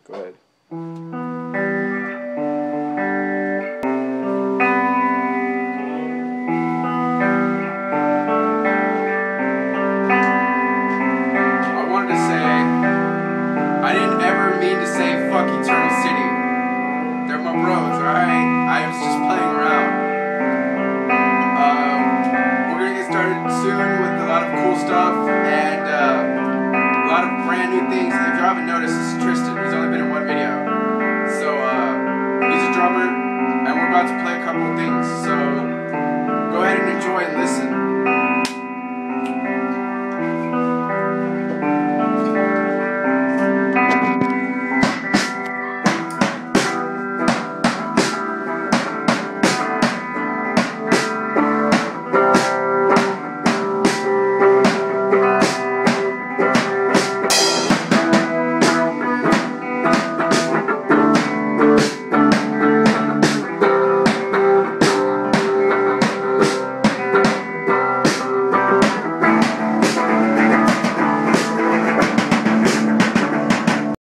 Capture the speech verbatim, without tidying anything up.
Go ahead. I wanted to say, I didn't ever mean to say fuck Eternal City. They're my bros, alright? I was just playing around. Um, we're gonna get started soon with a lot of cool stuff and uh, a lot of brand new things. If you haven't noticed,